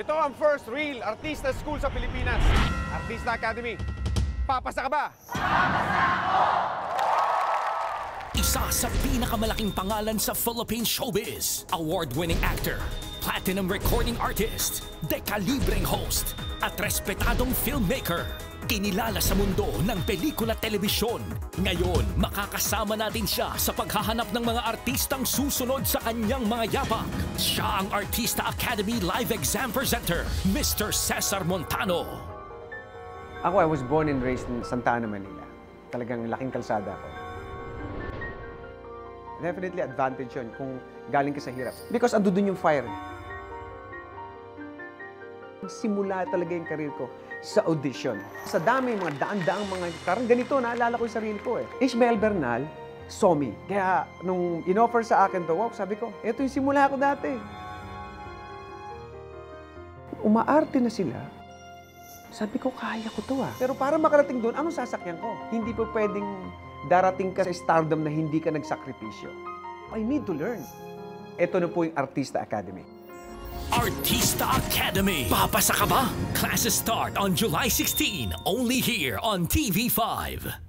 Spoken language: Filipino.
Ito ang first real artista school sa Pilipinas. Artista Academy. Papasa ka ba? Papasa ako! Isa sa pinakamalaking pangalan sa Philippine showbiz. Award-winning actor, platinum recording artist, dekalibreng host, at respetadong filmmaker. Kinilala sa mundo ng pelikula at telebisyon. Ngayon, makakasama natin siya sa paghahanap ng mga artistang susunod sa kanyang mga yapak. Siya ang Artista Academy Live Exam Presenter, Mr. Cesar Montano. Ako, I was born and raised in Santa Ana, Manila. Talagang laking kalsada ako. Definitely advantage yun kung galing ka sa hirap. Because ando dun yung fire. Simula talaga yung karir ko sa audition. Sa dami, mga daan-daang mga, parang ganito, naalala ko yung sarili ko eh. Ishmael Bernal, Somi. Kaya nung in-offer sa akin to, wow, sabi ko, eto yung simula ko dati. Umaarte na sila. Sabi ko, kaya ko to ah. Pero para makarating doon, anong sasakyan ko? Hindi po pwedeng darating ka sa stardom na hindi ka nagsakripisyo. I need to learn. Ito na po yung Artista Academy. Artista Academy. Papasa ka ba? Classes start on July 16, only here on TV5.